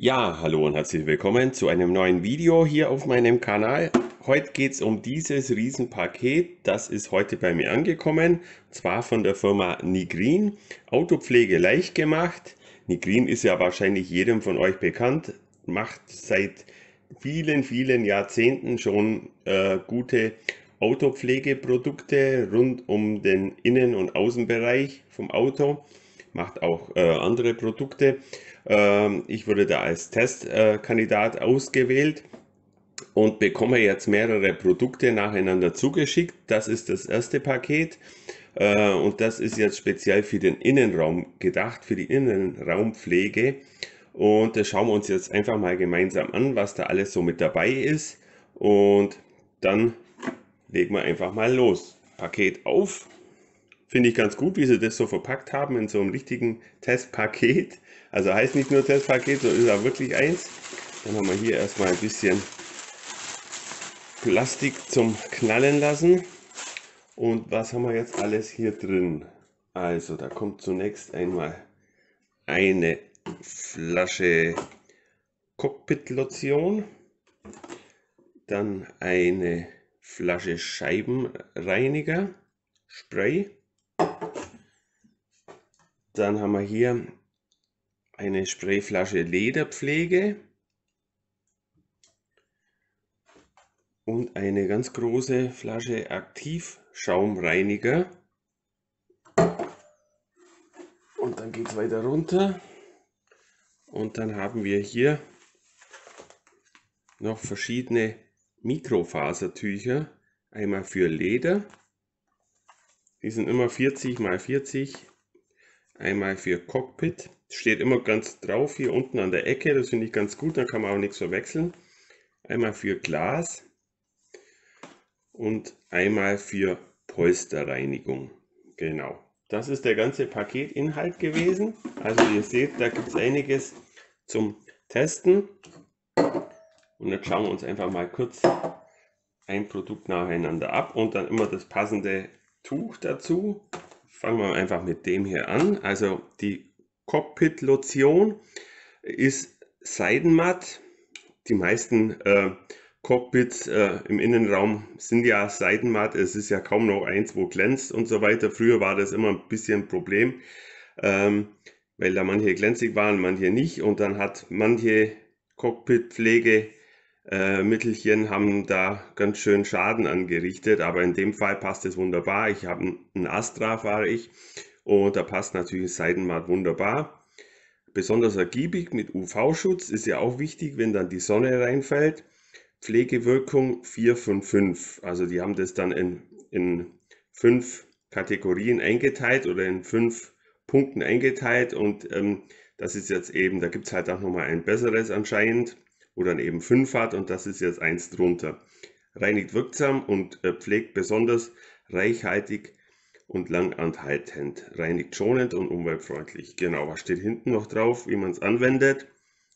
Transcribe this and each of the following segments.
Ja, hallo und herzlich willkommen zu einem neuen Video hier auf meinem Kanal. Heute geht es um dieses Riesenpaket, das ist heute bei mir angekommen, und zwar von der Firma Nigrin. Autopflege leicht gemacht. Nigrin ist ja wahrscheinlich jedem von euch bekannt, macht seit vielen Jahrzehnten schon gute Autopflegeprodukte rund um den Innen- und Außenbereich vom Auto, macht auch andere Produkte. Ich wurde da als Testkandidat ausgewählt und bekomme jetzt mehrere Produkte nacheinander zugeschickt. Das ist das erste Paket und das ist jetzt speziell für den Innenraum gedacht, für die Innenraumpflege. Und das schauen wir uns jetzt einfach mal gemeinsam an, was da alles so mit dabei ist. Und dann legen wir einfach mal los. Paket auf. Finde ich ganz gut, wie sie das so verpackt haben in so einem richtigen Testpaket. Also heißt nicht nur Testpaket, so ist auch wirklich eins. Dann haben wir hier erstmal ein bisschen Plastik zum Knallen lassen. Und was haben wir jetzt alles hier drin? Also da kommt zunächst einmal eine Flasche Cockpit-Lotion, dann eine Flasche Scheibenreiniger, Spray. Dann haben wir hier eine Sprayflasche Lederpflege und eine ganz große Flasche Aktivschaumreiniger. Und dann geht es weiter runter. Und dann haben wir hier noch verschiedene Mikrofasertücher. Einmal für Leder. Die sind immer 40 x 40. Einmal für Cockpit. Steht immer ganz drauf hier unten an der Ecke. Das finde ich ganz gut. Dann kann man auch nichts verwechseln. Einmal für Glas. Und einmal für Polsterreinigung. Genau. Das ist der ganze Paketinhalt gewesen. Also ihr seht, da gibt es einiges zum Testen. Und jetzt schauen wir uns einfach mal kurz ein Produkt nacheinander ab und dann immer das passende Tuch dazu. Fangen wir einfach mit dem hier an. Also die Cockpit Lotion ist seidenmatt. Die meisten Cockpits im Innenraum sind ja seidenmatt. Es ist ja kaum noch eins, wo glänzt und so weiter. Früher war das immer ein bisschen ein Problem, weil da manche glänzig waren, manche nicht. Und dann hat manche Cockpitpflege Mittelchen haben da ganz schön Schaden angerichtet, aber in dem Fall passt es wunderbar. Ich habe einen Astra, fahre ich, und da passt natürlich Seidenmatt wunderbar. Besonders ergiebig mit UV-Schutz ist ja auch wichtig, wenn dann die Sonne reinfällt. Pflegewirkung 4 von 5. Also die haben das dann in 5 Kategorien eingeteilt oder in 5 Punkten eingeteilt und das ist jetzt eben, da gibt es halt auch nochmal ein besseres anscheinend, wo dann eben 5 hat und das ist jetzt eins drunter. Reinigt wirksam und pflegt besonders reichhaltig und langanhaltend. Reinigt schonend und umweltfreundlich. Genau, was steht hinten noch drauf, wie man es anwendet?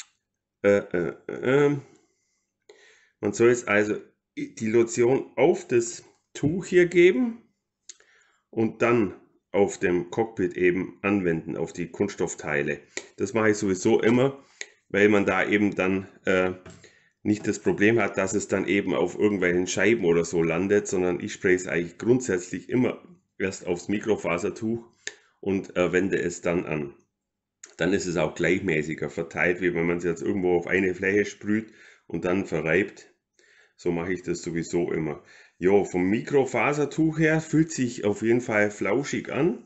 Man soll es also die Lotion auf das Tuch hier geben und dann auf dem Cockpit eben anwenden, auf die Kunststoffteile. Das mache ich sowieso immer, weil man da eben dann nicht das Problem hat, dass es dann eben auf irgendwelchen Scheiben oder so landet, sondern ich spraye es eigentlich grundsätzlich immer erst aufs Mikrofasertuch und wende es dann an. Dann ist es auch gleichmäßiger verteilt, wie wenn man es jetzt irgendwo auf eine Fläche sprüht und dann verreibt. So mache ich das sowieso immer. Jo, vom Mikrofasertuch her fühlt sich auf jeden Fall flauschig an.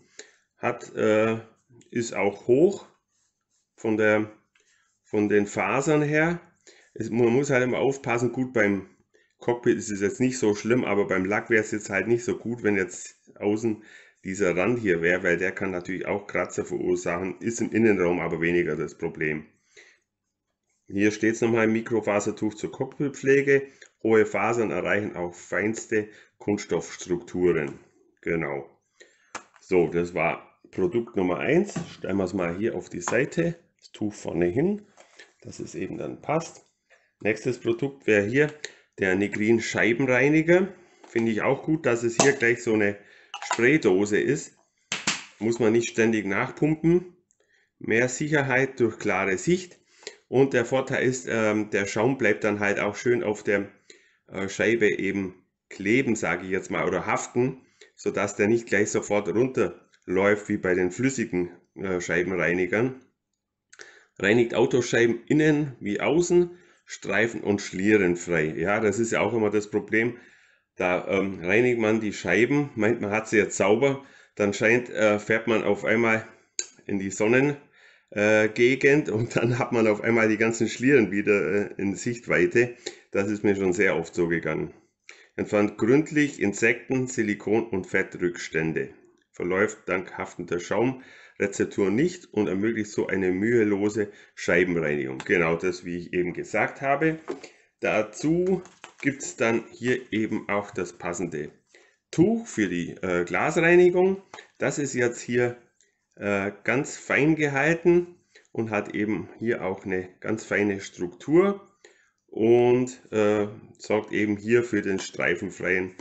Ist auch hoch von den Fasern her. Man muss halt immer aufpassen, gut, beim Cockpit ist es jetzt nicht so schlimm, aber beim Lack wäre es jetzt halt nicht so gut, wenn jetzt außen dieser Rand hier wäre, weil der kann natürlich auch Kratzer verursachen, ist im Innenraum aber weniger das Problem. Hier steht es nochmal: Mikrofasertuch zur Cockpitpflege. Hohe Fasern erreichen auch feinste Kunststoffstrukturen. Genau. So, das war Produkt Nummer 1. Stellen wir es mal hier auf die Seite, das Tuch vorne hin, dass es eben dann passt. Nächstes Produkt wäre hier der Nigrin Scheibenreiniger. Finde ich auch gut, dass es hier gleich so eine Spraydose ist. Muss man nicht ständig nachpumpen. Mehr Sicherheit durch klare Sicht. Und der Vorteil ist, der Schaum bleibt dann halt auch schön auf der Scheibe eben kleben, sage ich jetzt mal, oder haften, sodass der nicht gleich sofort runterläuft wie bei den flüssigen Scheibenreinigern. Reinigt Autoscheiben innen wie außen, streifen- und schlierenfrei. Ja, das ist ja auch immer das Problem. Da reinigt man die Scheiben, meint man hat sie jetzt sauber, dann fährt man auf einmal in die Sonnengegend und dann hat man auf einmal die ganzen Schlieren wieder in Sichtweite. Das ist mir schon sehr oft so gegangen. Entfernt gründlich Insekten, Silikon und Fettrückstände. Verläuft dank haftender Schaumrezeptur nicht und ermöglicht so eine mühelose Scheibenreinigung. Genau das, wie ich eben gesagt habe. Dazu gibt es dann hier eben auch das passende Tuch für die Glasreinigung. Das ist jetzt hier ganz fein gehalten und hat eben hier auch eine ganz feine Struktur und sorgt eben hier für die streifenfreie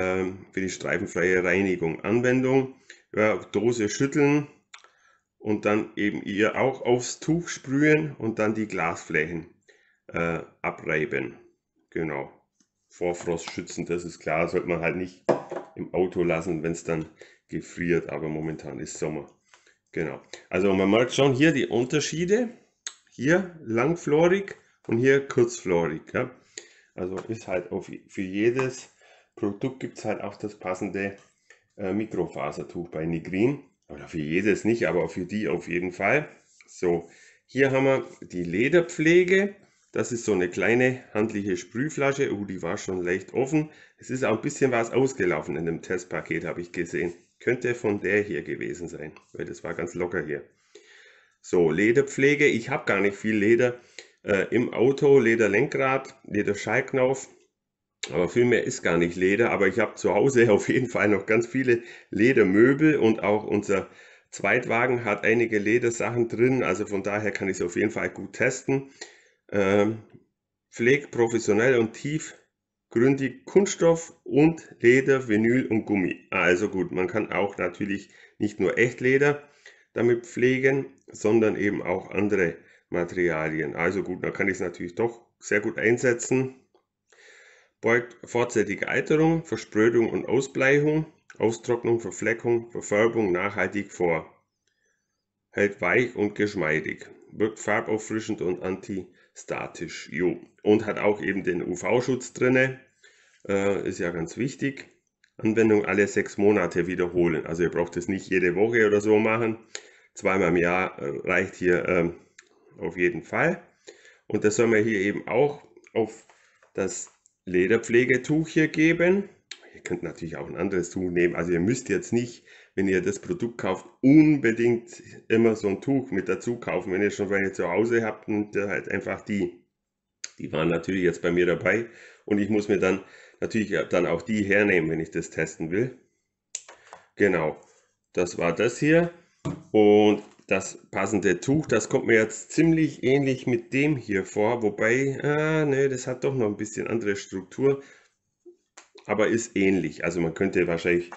Reinigung. Anwendung, ja, Dose schütteln und dann eben ihr auch aufs Tuch sprühen und dann die Glasflächen abreiben. Genau. Vor Frost schützen, das ist klar, sollte man halt nicht im Auto lassen, wenn es dann gefriert, aber momentan ist Sommer. Genau. Also man merkt schon hier die Unterschiede. Hier langflorig und hier kurzflorig. Ja. Also ist halt für jedes Produkt gibt es halt auch das passende Mikrofasertuch bei Nigrin. Oder für jedes nicht, aber für die auf jeden Fall. So, hier haben wir die Lederpflege. Das ist so eine kleine handliche Sprühflasche. Die war schon leicht offen. Es ist auch ein bisschen was ausgelaufen in dem Testpaket, habe ich gesehen. Könnte von der hier gewesen sein, weil das war ganz locker hier. So, Lederpflege. Ich habe gar nicht viel Leder im Auto. Lederlenkrad, Lederschallknauf. Aber viel mehr ist gar nicht Leder. Aber ich habe zu Hause auf jeden Fall noch ganz viele Ledermöbel und auch unser Zweitwagen hat einige Ledersachen drin. Also von daher kann ich es auf jeden Fall gut testen. Pflegt professionell und tiefgründig Kunststoff und Leder, Vinyl und Gummi. Also gut, man kann auch natürlich nicht nur Echtleder damit pflegen, sondern eben auch andere Materialien. Also gut, dann kann ich es natürlich doch sehr gut einsetzen. Beugt vorzeitige Alterung, Versprödung und Ausbleichung, Austrocknung, Verfleckung, Verfärbung nachhaltig vor. Hält weich und geschmeidig. Wirkt farbauffrischend und antistatisch. Jo. Und hat auch eben den UV-Schutz drin. Ist ja ganz wichtig. Anwendung alle 6 Monate wiederholen. Also ihr braucht es nicht jede Woche oder so machen. Zweimal im Jahr reicht hier auf jeden Fall. Und das soll man hier eben auch auf das Lederpflegetuch hier geben. Ihr könnt natürlich auch ein anderes Tuch nehmen. Also ihr müsst jetzt nicht, wenn ihr das Produkt kauft, unbedingt immer so ein Tuch mit dazu kaufen. Wenn ihr schon welche zu Hause habt, und halt einfach die. Die waren natürlich jetzt bei mir dabei und ich muss mir dann natürlich dann auch die hernehmen, wenn ich das testen will. Genau, das war das hier. Und das passende Tuch, das kommt mir jetzt ziemlich ähnlich mit dem hier vor, wobei, ne, das hat doch noch ein bisschen andere Struktur, aber ist ähnlich. Also man könnte wahrscheinlich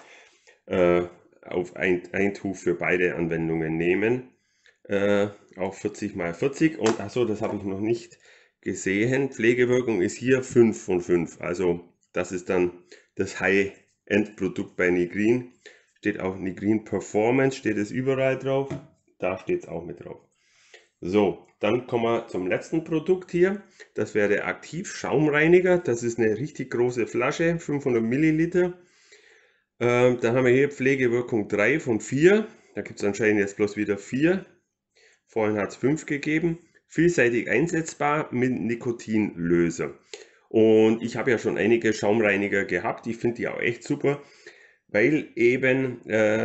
auf ein Tuch für beide Anwendungen nehmen. Auch 40 x 40 und achso, das habe ich noch nicht gesehen. Pflegewirkung ist hier 5 von 5. Also das ist dann das High-End-Produkt bei Nigrin. Steht auch Nigrin Performance, steht es überall drauf. Da steht es auch mit drauf. So, dann kommen wir zum letzten Produkt hier. Das wäre der Aktiv-Schaumreiniger. Das ist eine richtig große Flasche, 500 Milliliter. Da haben wir hier Pflegewirkung 3 von 4. Da gibt es anscheinend jetzt bloß wieder 4. Vorhin hat es 5 gegeben. Vielseitig einsetzbar mit Nikotinlöser. Und ich habe ja schon einige Schaumreiniger gehabt. Ich finde die auch echt super, weil eben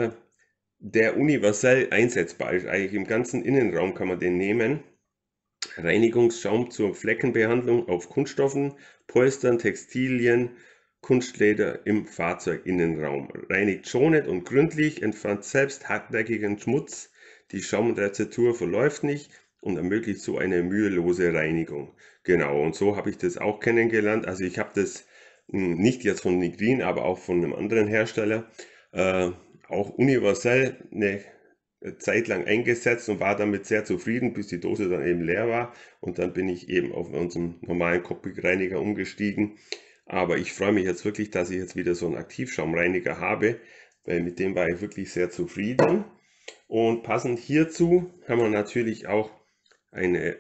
der universell einsetzbar ist. Eigentlich im ganzen Innenraum kann man den nehmen. Reinigungsschaum zur Fleckenbehandlung auf Kunststoffen, Polstern, Textilien, Kunstleder im Fahrzeuginnenraum. Reinigt schonend und gründlich, entfernt selbst hartnäckigen Schmutz. Die Schaumrezeptur verläuft nicht und ermöglicht so eine mühelose Reinigung. Genau, und so habe ich das auch kennengelernt. Also ich habe das nicht jetzt von Nigrin, aber auch von einem anderen Hersteller. Auch universell eine Zeit lang eingesetzt und war damit sehr zufrieden, bis die Dose dann eben leer war. Und dann bin ich eben auf unseren normalen Cockpit-Reiniger umgestiegen. Aber ich freue mich jetzt wirklich, dass ich jetzt wieder so einen Aktivschaumreiniger habe, weil mit dem war ich wirklich sehr zufrieden. Und passend hierzu haben wir natürlich auch eine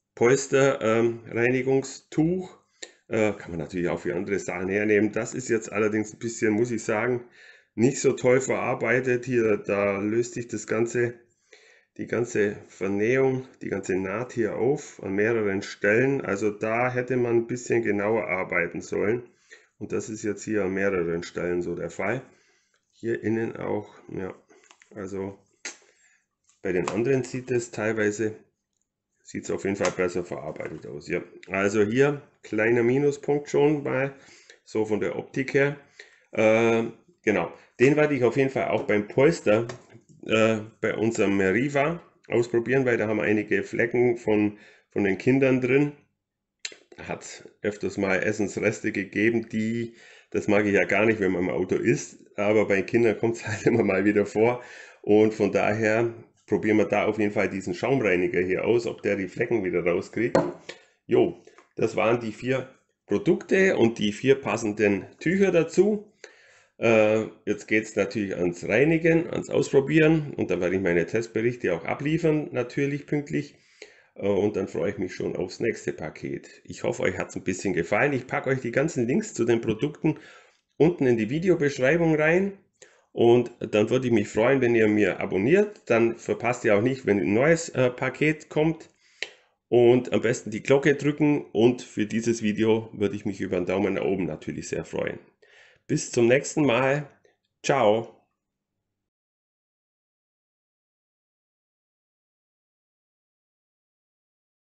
Polsterreinigungstuch. Kann man natürlich auch für andere Sachen hernehmen. Das ist jetzt allerdings ein bisschen, muss ich sagen, nicht so toll verarbeitet. Hier, da löst sich die ganze Vernähung, die ganze Naht hier auf an mehreren Stellen. Also da hätte man ein bisschen genauer arbeiten sollen. Und das ist jetzt hier an mehreren Stellen so der Fall. Hier innen auch, ja, also bei den anderen sieht es teilweise, sieht es auf jeden Fall besser verarbeitet aus. Ja, also hier kleiner Minuspunkt schon mal, so von der Optik her. Genau, den werde ich auf jeden Fall auch beim Polster bei unserem Meriva ausprobieren, weil da haben wir einige Flecken von den Kindern drin. Hat öfters mal Essensreste gegeben, das mag ich ja gar nicht, wenn man im Auto isst, aber bei Kindern kommt es halt immer mal wieder vor. Und von daher probieren wir da auf jeden Fall diesen Schaumreiniger hier aus, ob der die Flecken wieder rauskriegt. Jo, das waren die 4 Produkte und die 4 passenden Tücher dazu. Jetzt geht es natürlich ans Reinigen, ans Ausprobieren und dann werde ich meine Testberichte auch abliefern, natürlich pünktlich. Und dann freue ich mich schon aufs nächste Paket. Ich hoffe, euch hat es ein bisschen gefallen. Ich packe euch die ganzen Links zu den Produkten unten in die Videobeschreibung rein. Und dann würde ich mich freuen, wenn ihr mir abonniert. Dann verpasst ihr auch nicht, wenn ein neues Paket kommt. Und am besten die Glocke drücken. Und für dieses Video würde ich mich über einen Daumen nach oben natürlich sehr freuen. Bis zum nächsten Mal. Ciao.